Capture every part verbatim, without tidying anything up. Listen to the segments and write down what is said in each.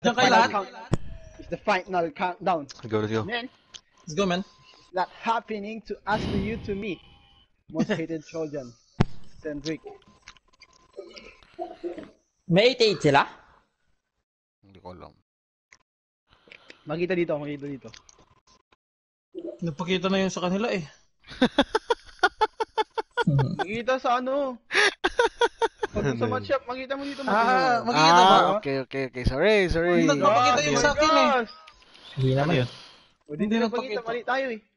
the Diyan kayo final lahat. count. It's the final countdown. Let's go, let's go. Man, Let's go, man. it's not happening to us, to you, to me. Most hated Trojan. Sandrick. May eighty-eight sila? Hindi ko alam. Makita dito, makita dito. Nagpakita na yun sa kanila eh. Makita sa ano. Pag sa match up, makita mo dito. Ah, makikita ba? Ah, okay, okay, okay. Sorry, sorry. Hindi nagpapakita yun sa akin eh. Hindi naman yun. O, hindi nagpakita, mali tayo eh.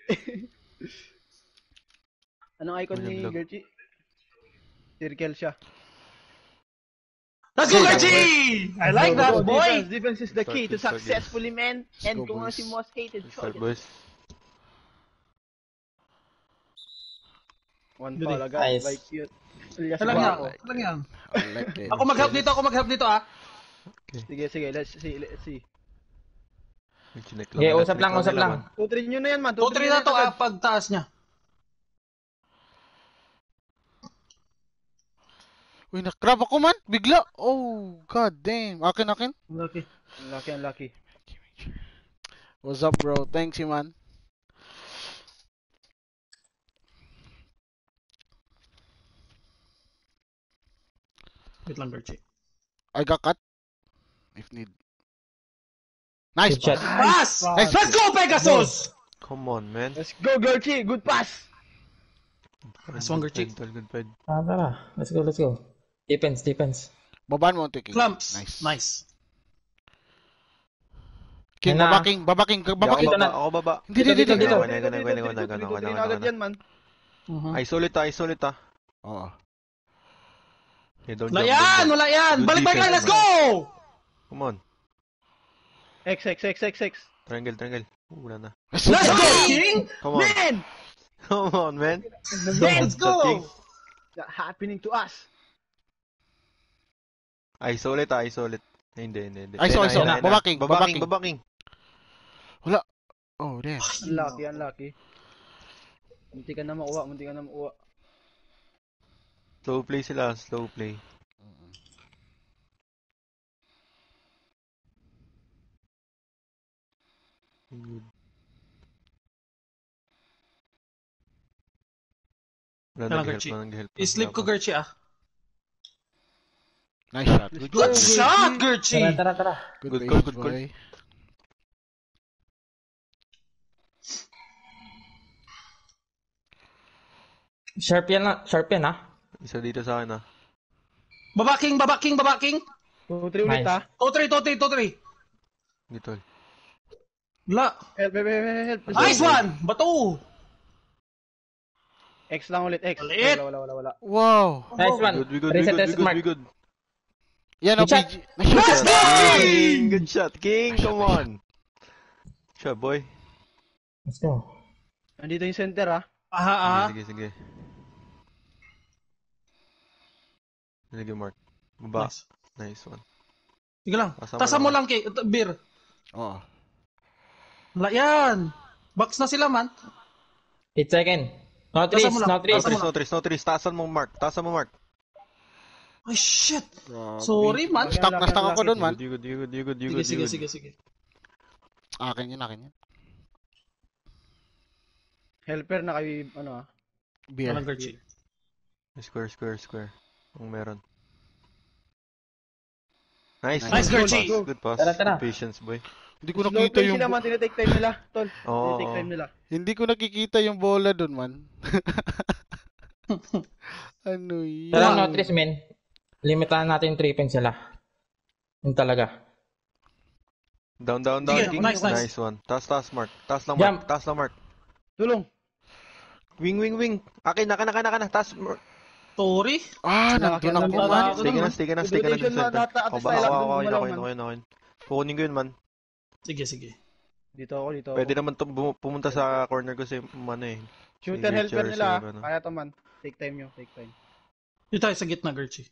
Anong icon ni Gertie? Circle siya. Let's go, Gertie! I like that, boy! Defense, defense is the key to Start, start, successfully, man. Let's And go, kung ano boys. si most hated Start, Trojan. boys. One Good foul eh. agad, Nice. by cute. Alias Talang yan, Guapo. talang yan. I like it. Ako mag-help dito, ako mag-help dito ah. Sige, sige, let's see, let's see. Chinek Okay, nila, usap lang, chinek usap nila, lang. man. two three nyo na yan, man. two three na to ah, pagtaas niya. Uy, nakrab ako man. Bigla. Oh, god damn. Akin, akin. Okay. Unlucky, unlucky. What's up, bro? Thanks, you, man. Wait lang, Gertie. I got cut. If need. Nice Good shot. pass. Pass! Nice. Let's go, Pegasus! Come on, man. Let's go, Gertie! Good pass! Nice one, Gertie. Good, good, good. Ah, tara. Let's go, let's go. Defense, defense. Babaan mo, King. Clamps. Nice. Nice. King, Yan na. baba, King. Baba, King. Baba, Ako King. baba, ako baba. Hindi, hindi, Dito, hindi. dito. Gana, gana, gana, gana, gana, gana, Dito gana, agad gana. yan, man. Mhm. Ay, sulit ah, ay sulit ah. Oo. Okay, don't Wala jump, yan! don't jump. Wala yan! Good Balik, balik lang! defense, Let's go! Come on. X, X, X, X, X. Triangle, triangle. Uh, wala na. Let's go, King! Come on. Man! Come on, man. Let's go! Not happening to us. Ay, sulit ah, ay sulit. Ay, hindi, hindi, hindi. Ay, so, ay, so. Ayun na, ayun na. Baba, King. Baba, King. Baba, King. Oh, damn. Unlucky, unlucky. Munti ka na makuha, munti ka na makuha. Slow play sila, slow play. Good. Wala Kailangan, nag-help, Gertie. wala nag-help. I-slip ko, Gertie ah. Nice shot. Good, Good Go, shot, Tara, Gertie! tara, tara. good, Good base, call, good call. boy. Sharp yan, na- sharp yan ah. Isa dito sa akin ah. Baba, King! Baba, King! Baba, King! two three ulit, Nice. ha? two three, two three, two three. Dito. Wala. Help, help, help, help, help. Nice one! Bato! X lang ulit, X. Ulit. Wala, wala, wala, wala. Wow. Nice one. Good, we good, we Reset, good, we reset, good, mark. we good. Yan, oh, Good shot. P G. Nice shot. Let's go! King! Good shot, King! Come on! Shot, boy. Let's go. Nandito yung center, ha? Aha, aha. Sige, sige. Sige, Mark. Baba. Nice. Nice one. Sige lang. Tasa mo Tasa mo lang. lang, King. Ito, Beer. Oo. Wala yan. Box na sila, man. eight second. No Tasa trees, mo lang. no No trees. Tasa mo tres, no tres, no tres. Taasan mo, Mark. Taasan mo, Mark. Ay, shit. Grabe. Sorry, man. Stuck na stuck ako doon, man. You good, you good, you good, you Sige, good, sige, you good. sige, sige. Akin yun, akin yun. Helper na kayo, ano, ha? Beer. Walang Gertie. Square, square, square. Kung meron. Nice. Nice, good Gertie. pass, Good pass. Tara, tara. Good patience, boy. Hindi ko Slow nakita play yung sila, man. Tinitake time nila, tol. Oo. Tinitake time nila. hindi ko nakikita yung bola doon, man. Ano yun? Tara, no trees, men. Limitahan natin yung three pins sila. Yun talaga. Down, down, down. Sige, King. nice, nice. Nice one. Taas, taas, Mark. Taas lang, Jump. Mark. Taas lang, Mark. Tulong. Wing, wing, wing. Akin, akin, akin, akin. Taas, Mark. Sorry. Ah, nandun ako, Wala man. ako Stay ka na, naman. stay ka na, stay ka na. Rotation dun sa mo, center. nata- at Ako least ba? tayo Ako, lang ako, dun ako, gumalaw, ako, man. ako, ako. Kukunin ko yun, man. Sige, sige. Dito ako, dito ako. Pwede naman to bum- pumunta sa corner ko si, ano eh. Shooter si helper Richard, nila, ha? si ano. Kaya to, man. Take time nyo, take time. Dito tayo sa gitna, Gertie.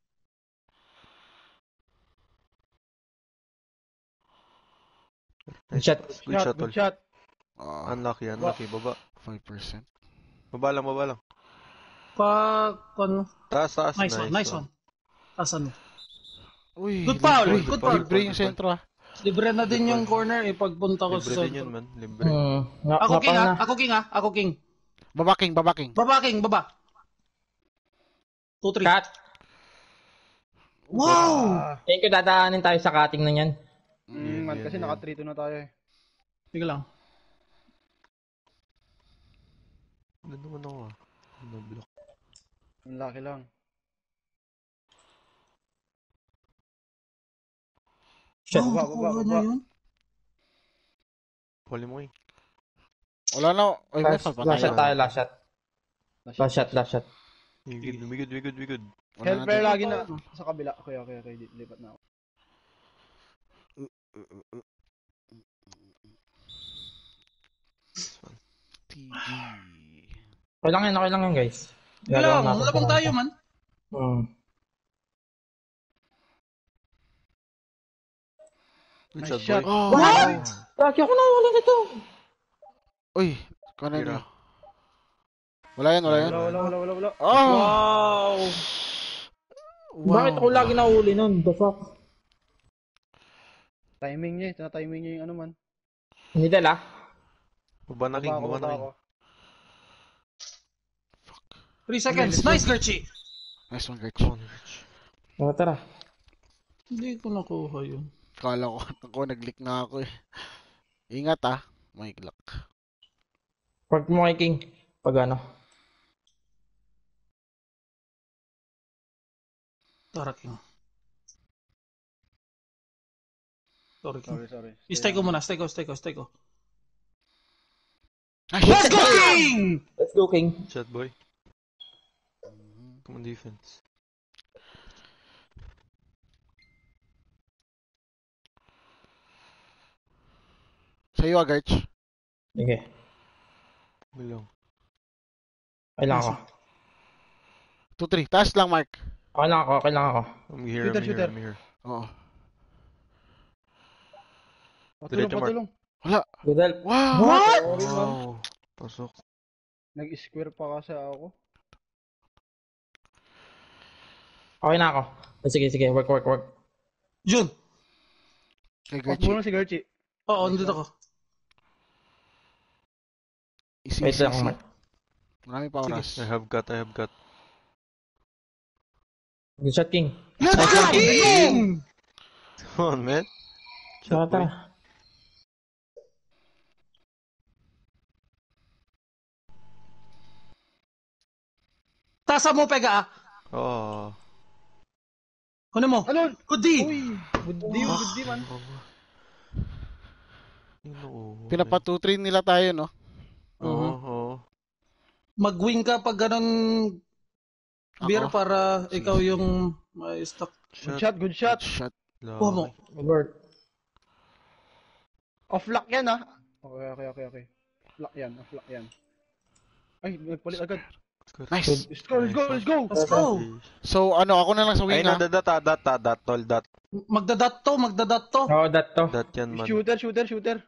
Good shot. Good shot, tol. good shot. Ah, Unlucky, unlucky. Baba. five percent. Baba lang, baba lang. Pa, ano? Taas, taas. Nice one, nice one. Taas ano? Uy, Good foul, libre. good foul. Libre yung sentro ah. Libre na din yung corner eh pagpunta ko Libre sa din yun, center. man. Libre. Hmm. Nga, Ako nga king pang ha, na. ako king ha, ako king. Babaking, babaking. Baba king, baba. two three. Cut. Wow! Thank you, dadaanin tayo sa cutting na yan. Mm, man, Yan, kasi yan. naka three two na tayo eh. Sige lang. Ano naman ako ah. No block. Ang laki lang. Shit. Wow, Baba, baba, nakuha baba. niya yun. Huli mo eh. Wala na. Ay, may Last, fall pa last shot tayo, tayo. last shot. Last shot, last shot. We good, we good, we good, we good. Wala na Helper din. lagi na sa kabila. Okay, okay, okay. Di- Lipat na ako. T G. Okay lang yan, okay lang yan, guys. Sige Gagawa lang, natin labang sa- tayo man. Hmm. Good Nice shot, shot. boy. Oh, What? Lagi ako nawala nito. Uy, kanan Tira. nyo. Wala yan, wala yan. Wala, wala, wala, wala, wala. Oh! Wow! Wow. Bakit ako lagi nahuli nun? The fuck? Timing niya eh. Tina-timing niya yung ano man. Hindi dala. Baba na king, Baba ako, baba na baba king. ako. three seconds. Nice, Gerchi. Nice one, Gerch. Come on, Rich. Tara, tara. Hindi ko nakuha yun. Kala ko, ako, nag-leak na ako eh. Ingat ah. May luck. Pag mo kay King. Pag ano. Tara, king. Sorry, king. Sorry, sorry. Stay ko muna, stay ko, stay ko, stay ko. Nice Let's shot! go, king! Let's go, King. Good shot, boy. Come on, defense. Sa'yo ah, Gerch. Sige. Bilang. Okay lang ako. two three. Taas lang, Mark. Okay lang ako, okay lang ako. I'm here, Shooter, I'm here, shooter. I'm here. Oo. Patulong, Diretso, Mark. patulong. Wala. Good help. Wow! What? Sorry, man. Wow. Pasok. Nag-square pa kasi ako. Okay na ako. Sige, sige. Work, work, work. Jun. Kay Off Gerch. muna si Gerchi. Oo, nandito ako. Easy, Wait easy, lang, easy. Mark. Marami pa oras. I have got, I have got. Good shot, King. Let's go, king! Come on, man. Tara, Shot, boy. tara. Tasa mo, Pega ah. Oh. Kunin mo. Ano? Good D. Uy! Good D, good D man. No. Pinapa two three nila tayo, no? Oo, oo. Mag-wing ka pag ganun beer Ako? para ikaw yung may stock. Good Shot. shot, good shot. Shot. Kuha mo. Good work. Off lock yan ah. Okay, okay, okay, okay. Off lock yan, off lock yan. Ay, nagpalit agad. Good. Nice. Let's go, let's go, let's go! Let's go. So, ano, ako na lang sa Ay, wing ah. no, dat, dat, dat, dat, dat, tol, dat. Magdadat to, magdadat to. Oo, that to. Dat yan, man. Shooter, shooter, shooter.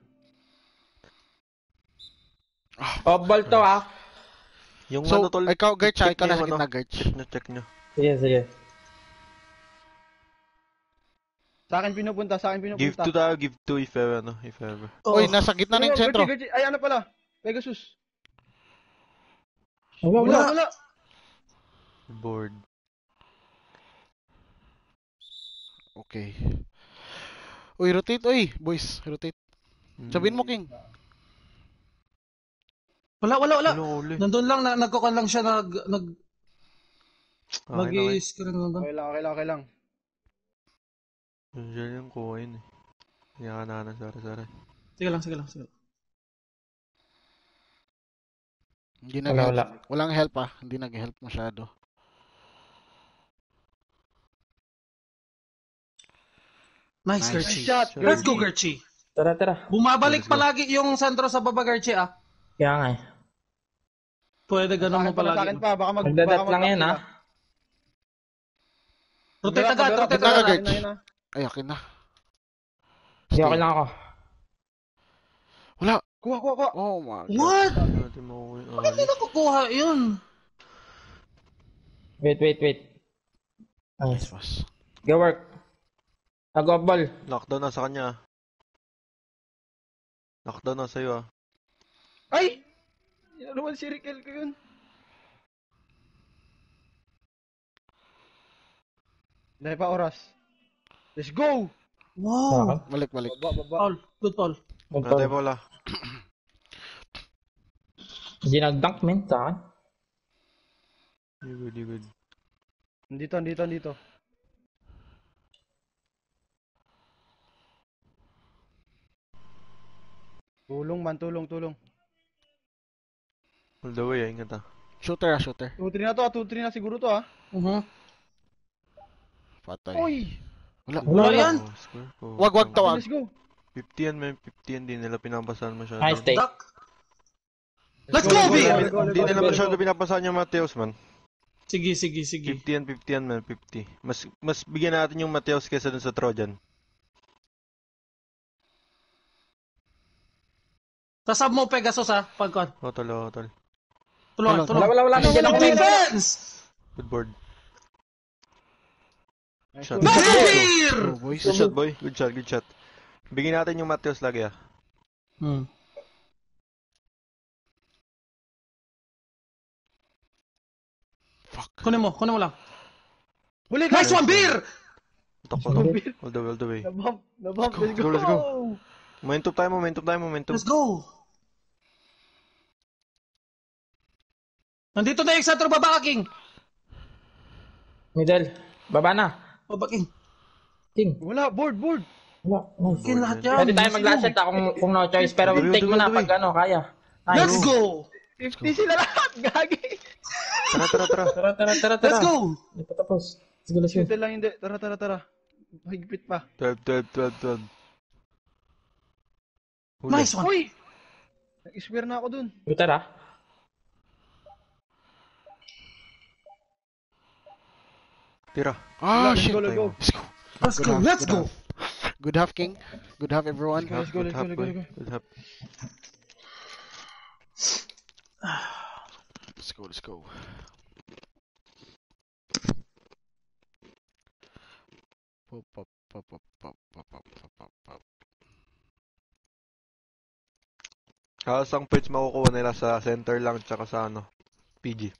Off ball to, ah. Yung So, ano, tol. ikaw, Gerch, ah, check ikaw niyo na sa yung gitna, ano. Gerch. Check nyo, check nyo. Sige, sige. Sa akin pinupunta, sa akin Give pinupunta. to tayo, give to if ever, ano, if ever. Oh. Uy, nasa gitna na yung Gerchi, sentro. Gerchi. Ay, ano pala? Pegasus. Wala, Wala, wala. wala. Board. Okay. Uy, rotate, uy, boys, rotate. Sabihin mo, King. Wala, wala, wala. Ano, uli? Nandun lang, na, nagkukan lang siya, nag, nag, Okay, okay. nag-i-screen lang doon. Okay lang, okay lang, okay lang. Diyan yung kuha yun eh. Kaya ka na, sorry, sorry. Sige lang, sige lang, sige lang. Hindi Wala, nag-help. wala. Walang help ah. Hindi nag-help masyado. Nice, Nice. Gerchi. Nice shot, Let's go, Gerchi. Gerchi. Tara, tara. Bumabalik Let's go. palagi yung sentro sa baba, Gerchi ah. Kaya nga eh. Pwede Sa ganun mo akin pala, sa palagi. akin pa. Baka mag... Magdadat baka lang mag- yan, ah. Rotate Kabila, agad, kabila, rotate kabila, agad, agad. yun na, yun na. Ay, akin na. Sige, Stay. okay lang ako. Wala. Kuha, kuha, kuha. Oh my God. What? Hindi natin makuha yung Bakit hindi ali. nakukuha yun? Wait, wait, wait. Nice Nice. pass. Go work. Nag-off ball. Knockdown na sa kanya. Knockdown na sa'yo ah. Ay! Yan naman circle ko yun. Dahil pa oras. Let's go! Wow. Balik, balik. Baba, baba. Paul. Good Paul. Good Wala tayo ball. wala. Hindi nag-dunk, men, sa akin. You good, you good. Dito, dito, dito. Tulong man, tulong, tulong. All the way ah, ingat ah. Shooter ah, shooter. two three na to, ah. two three na siguro to ah. Mhm. Patay. Oy! Wala. Wala yan. Oh, score ko. Wag, wag tawag. Let's go! fifty yan, man. fifty yan. Di nila pinapasahan masyado. Nice take. Duck. Let's go, go, let's B! go, Di let's go, let's di go, nila let's go. masyado pinapasahan yung Mateos, man. Sige, sige, sige. fifty yan, fifty yan, man. fifty. Mas mas bigyan natin yung Mateos kaysa dun sa Trojan. Sasab mo Pegasus ha, pagkon. Hotol, hotol. Tulungan, Wala, tulungan. wala, wala, wala. Nandiyan ang defense! Good board. Nice Shot. goal. Let's go, Beer! Oh, boys. Good shot, boy. Good shot, good shot. Bigyan natin yung Mateos lagi ah. Hmm. Fuck. Kunin mo, kunin mo lang. Huli ka! Nice one, Beer! Tok, tok. All the way, all the way. Nabump, nabump, Let's let's go, go! let's go. Momentum tayo, momentum tayo, momentum. Let's go! Nandito na yung center baba, King. Middle. Baba na. Baba, King. King. Wala, board, board! Wala. Nice. King lahat yan. Pwede tayo Let's mag-last go. shot ah, kung, kung no choice. Pero Duloy, take mo duloy, na duloy. pag ano, kaya. Let's Nice. go! fifty sila lahat, gagi! Tara, tara, tara. Tara, tara, tara, tara. Let's go! Hindi pa tapos. Let's go, let's go. Shoot lang hindi. Tara, tara, tara. Higpit pa. twelve, twelve, twelve, twelve. Huli. Nice one. Uy! Nag-swear na ako dun. Shooter ah. Tira. Ah, Let's shit. go, let's go. Let's go. Let's Good go, half, let's good go. half. Good half, King. Good half, everyone. Let's go, let's go, Good let's go, boy. let's go. Good half. Let's go, let's go. Pop, pop, pop, pop, pop, pop, pop, pop, pop, pop. Halos ang points makukuha nila sa center lang tsaka sa ano, P G.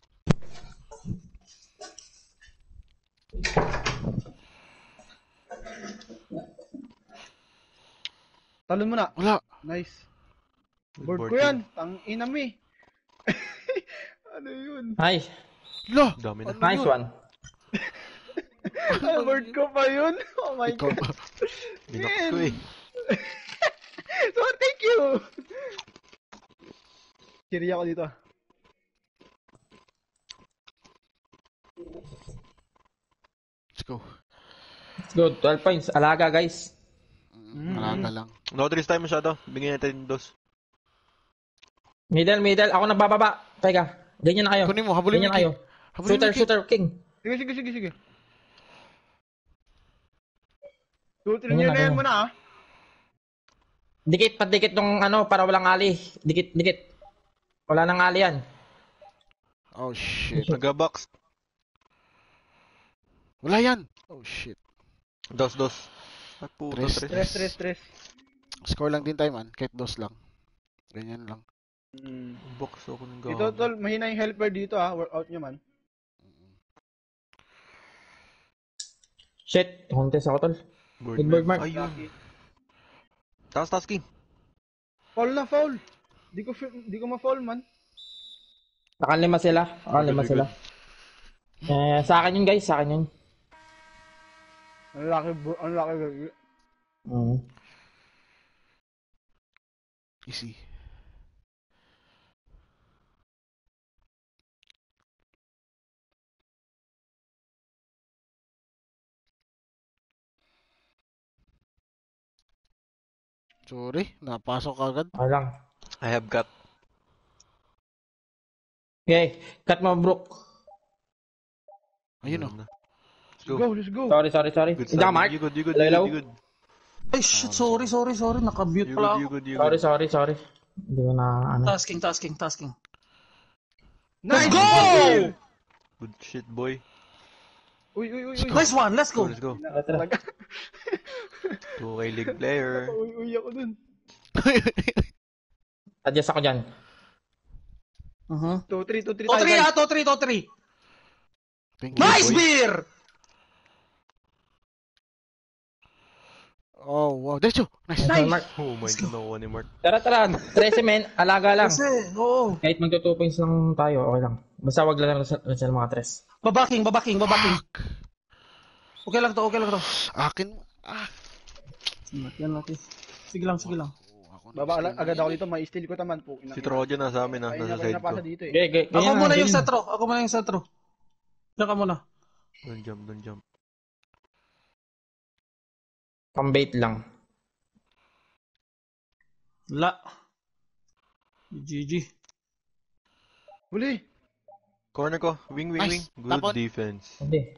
Talon mo na. Wala. Nice. Good Board board ko yun. yan. Tang ina mi. Ano yun? Nice. La. Dami na. Nice one. Ah, board ko pa yun? Oh my Ikaw god. ba? Binox ko eh. So, thank you! Kiri ako dito. Let's go. Let's go. twelve points. Alaga, guys. Mm, Malaga lang. No drills tayo masyado. Bigyan natin yung dos. Middle, middle. Ako nagbababa. Teka. Ganyan na kayo. Kunin mo, habulin mo, Ganyan na kayo. King. Habulin mo, Shooter, King. shooter, King. Sige, sige, sige, sige. Tutuloy Ganyan nyo na, na yan ganyan. muna ah. Dikit, patikit nung ano, para walang ali. Dikit, dikit. Wala nang ali yan. Oh, shit. Taga-box. Wala yan. Oh, shit. Dos, dos. Ay, puto, Tres. tres. Stress, stress, stress. Score lang din tayo, man. Kahit dos lang. Ganyan lang. Mm. Box ako ng Dito, tol, mahina yung helper dito ah. Workout nyo man. Shit. Contest ako, tol. Board Good board, Mark. Ayun. Taas, taas, King. Foul na, foul. Di ko, fi- di ko ma-foul man. Nakalima sila. Nakalima Good, sila. Eh, sa akin yun, guys. Sa akin yun. Ang laki, bro. Ang laki. Mm. Easy. Sorry, napasok agad. Okay lang. I have got. Okay. Cut mo, Brook. Ayun, oh. Let's Let's go. go, let's go. Sorry, sorry, sorry. Good Hindi ka, start. Mark. You good, you good, Hello, you hello. good, you good. Ay, shit. Sorry, sorry, sorry. Naka-mute You pala good, you ako. good, you Sorry, good. sorry, sorry. Hindi ko na, ano. Tasking, tasking, tasking. Nice! Go! Good shit, boy. Uy, uy, uy, uy. Nice one. Let's Go, go. let's go. Tara, tara. Talaga. two K League player. Uy-uy ako dun. Adjust ako dyan. Uh-huh. two three, two three To tayo, three guys. ah, to three, to three. Thank you. Nice boy. beer! Oh, wow. Decho. Nice. Nice. Mark. Oh my God, nakuha ni Mark. Tara, tara. thirteen men, alaga lang. Kasi, oo. Kahit magto two points lang tayo, okay lang. Basta wag lang lang sa, sa mga tres. Babaking, babaking, babaking. Okay lang to, okay lang to. Akin. Ah. Yan natin. Sige lang, sige lang. Oh, ako na. Baba ala- agad ako dito, may steal ko taman po. Si Trojan na sa amin ah, Ayun nasa ako side yung napasa ko. dito eh. Okay, okay. Ako muna yung setro, ako muna yung setro. Diyan ka muna. Don't jump, don't jump. Pambait lang. La. G G. Huli! Corner ko, wing, wing, Nice. wing. Good Tapon. defense. Hindi.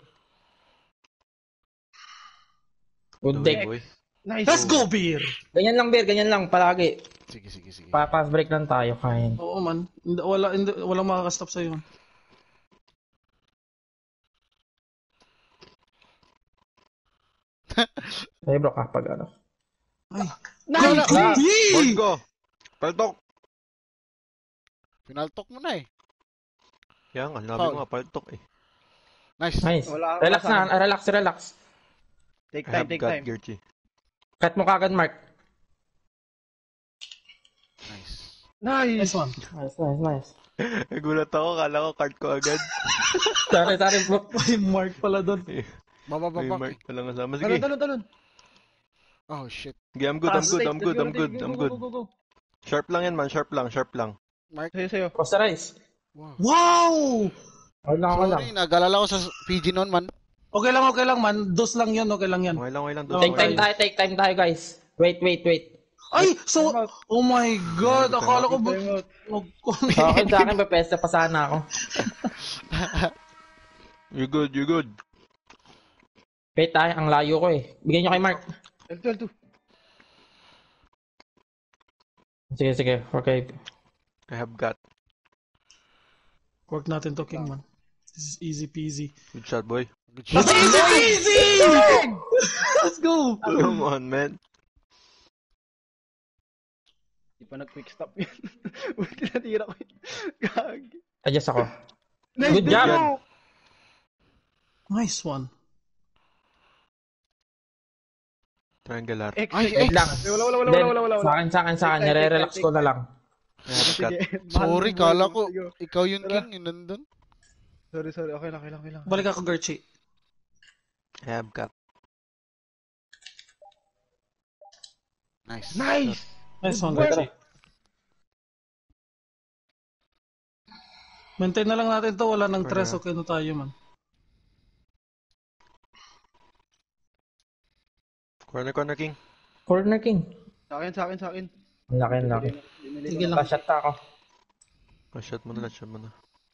Good Away, deck. boy. Nice! Let's go, beer! Ganyan lang, Bear. Ganyan lang, palagi. Sige, sige, sige. Pa-pass break lang tayo, kain. Oo man. Hindi, wala, hindi, walang makakastop sa'yo. Ay, bro, kapag ano. Ay. Nice! Board Nice! ko! Paltok! Pinaltok mo na eh. Yan nga, sinabi Foul. ko nga, paltok eh. Nice. Nice. Wala- Relax wala sa na, relax, relax. Take I time, have take got time. Gerchi. Cut mo kagad, Mark. Nice. Nice! Nice one. Nice, nice, nice. Nagulat ako, kala ko card ko agad. Sorry, sorry, bro. May mark pala doon. Baba, May baba. mark pa lang kasama. Talon, Sige, talon, talon. Oh, shit. okay, I'm good, I'm Taas, good, take, I'm let's good, go, I'm take, good, go, I'm go, good. Go, go, go. Sharp lang yan man, sharp lang, sharp lang. Mark. Sa'yo, sa'yo. Costa Rice. Wow. Wow! Okay lang, okay lang. Sorry, nagalala ko sa P G noon man. Okay lang, okay lang man. Dos lang yun, okay lang yan. Okay lang, okay lang. Okay. Take time tayo, take time tayo, guys. Wait, wait, wait. Ay! So, oh my God! Akala ko ba... Time out. Sa akin, sa akin, papesta pa sana ako. You good, you good. Wait tayo, ang layo ko eh. Bigyan nyo kay Mark. L two, L two. Sige, sige. Okay. I have got. Work natin to, King, man. This is easy peasy. Good shot, boy. Good shot. That's easy peasy! Let's go! Come on, man. Di pa nag-quick stop yun. Buti natira ko yun. Gag. Adjust ako. Nice, Good good job. job. Nice one. Triangular. X. Ay, Wait X. lang. Eh, wala, wala, wala, Then, wala, wala, wala. Sa akin, sa akin, sa akin. Take time, Nire-relax take ko time, na lang. I have got. Sige. Sorry, Mahal kala mo, ko sige. ikaw yung Tara. king, yun nandun. Sorry, sorry. Okay lang, okay lang, okay lang. Balik ako, Gerchi. I have got. Nice. Nice! Nice one, Good Gerchi. Maintain na lang natin to. Wala nang tres. Okay na tayo, man. Corner, corner, king. Corner King. Sa akin, sa akin, sa akin. Ang laki, ang laki. Sige lang. Pa-shot na ako. Oh, shot mo na, shot mo na.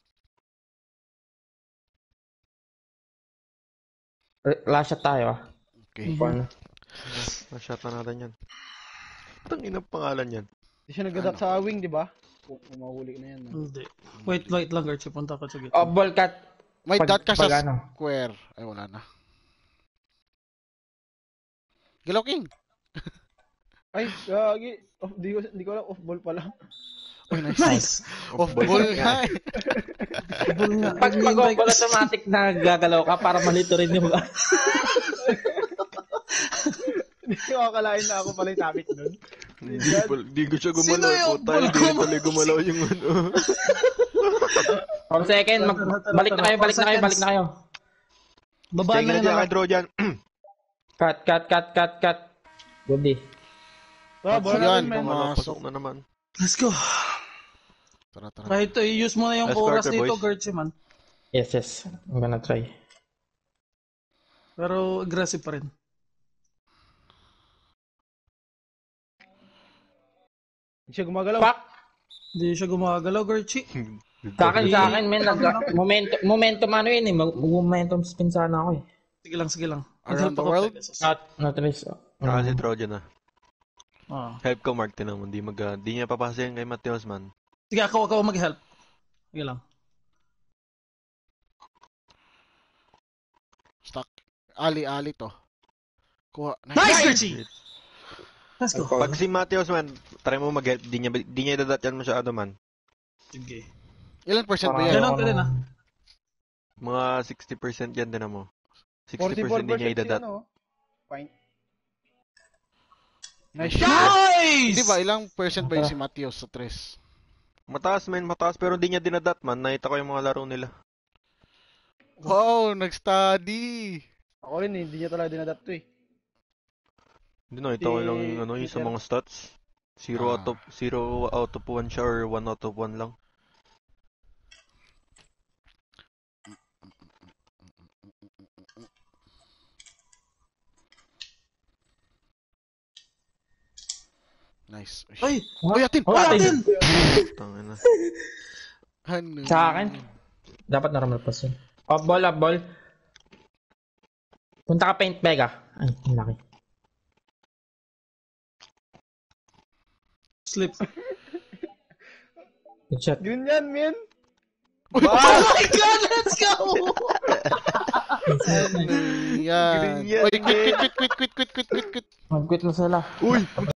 Re- Last shot tayo ah. Okay. Corner. Oh, shot na natin yan. Itang inang pangalan yan. Hindi siya nag-adapt sa wing, di ba? Kung kung mahuli na yan. no? Hindi. Wait, wait lang, Gerchi. Punta ka sa gitna. Oh, ball cut. May Pag- dot ka sa pag ano. square. Ay, wala na. Galaw king. Ay, gagi. Off, di ko, di ko alam, off ball pala. Ay, nice. Nice! Off ball nga. eh. Ball nga. Pag pag off ball automatic na gagalaw ka para malito rin yung Hindi ko akalain na ako pala yung topic nun. Hindi, pal- di ko siya Sino gumalaw. yung Puta, hindi gumalaw? pala gumalaw yung ano. One second, mag, balik na kayo, balik na kayo, balik na kayo. Babaan Sige na na yun. dyan, alam. kay Trojan. Cut, cut, cut, cut, cut. Good day. Ah, bola Yan, natin, man. mga- Pasok na naman. Let's go. Tara, tara. Kahit uh, i-use mo na yung Last oras quarter, dito, boys. Gerchi, man. Yes, yes. I'm gonna try. Pero aggressive pa rin. Hindi siya gumagalaw. Fuck! Hindi siya gumagalaw, Gerchi. Sa akin, sa akin, men, nag, momentum, momentum ano yun eh, mag- momentum spin sana ako eh. Sige lang, sige lang. Around Mag-help the ako, world? Pegasus. Not, not risk. Saka si Trojan na. Ah. Help ko, Mark, tinan mo. Di, mag, uh, di niya papasa yan kay Mateos, man. Sige, ako, ako mag-help. Sige lang. Stuck. Ali, ali to. Kuha. Nice, Richie! Let's go. Pag si Mateos man, try mo mag-help. Di niya, di niya idadat yan masyado man. Sige. Ilan percent ba Parang yan? Ganun ayoko ka rin, ah. nung- Mga sixty percent yan din mo. sixty forty-four percent di niya percent idadat. ano. Fine. Nice shot! Nice! Hindi ba, ilang percent ba yung si Mateos sa tres? Mataas man, mataas pero di niya dinadat man. Nakita ko yung mga laro nila. Wow, nag-study! Ako rin eh, hindi niya talaga dinadat to eh. Hindi nakita ko Si- lang yung ano yung sa Peter. mga stats. Zero Ah. out of zero out of one siya or one out of one lang. Nice. Ay! Uy, atin! Oh, Uy, atin! atin! Tangina. Ano? Sa akin? Dapat normal pass yun. Off ball, off ball. Punta ka paint, Vega. Ay, ang laki. Slip. Good shot. Ganyan, men! Oh my God! Let's go! Ano yan? Ganyan, Uy, quit, quit, quit, quit, quit, quit, quit, quit, quit. Mag-quit na sila. Uy!